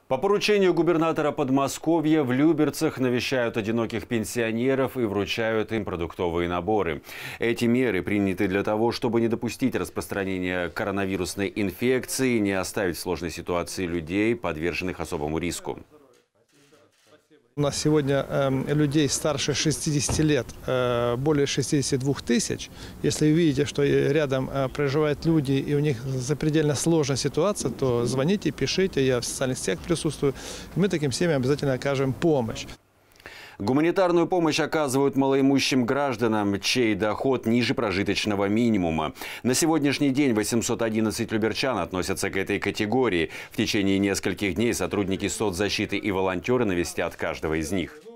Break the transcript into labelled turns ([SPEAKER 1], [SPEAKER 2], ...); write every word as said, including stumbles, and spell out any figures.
[SPEAKER 1] По поручению губернатора Подмосковья в Люберцах навещают одиноких пенсионеров и вручают им продуктовые наборы. Эти меры приняты для того, чтобы не допустить распространения коронавирусной инфекции и не оставить в сложной ситуации людей, подверженных особому риску.
[SPEAKER 2] У нас сегодня э, людей старше шестидесяти лет э, более шестидесяти двух тысяч. Если вы видите, что рядом э, проживают люди и у них запредельно сложная ситуация, то звоните, пишите, я в социальных сетях присутствую. Мы таким семьям обязательно окажем помощь.
[SPEAKER 1] Гуманитарную помощь оказывают малоимущим гражданам, чей доход ниже прожиточного минимума. На сегодняшний день восемьсот одиннадцать люберчан относятся к этой категории. В течение нескольких дней сотрудники соцзащиты и волонтеры навестят каждого из них.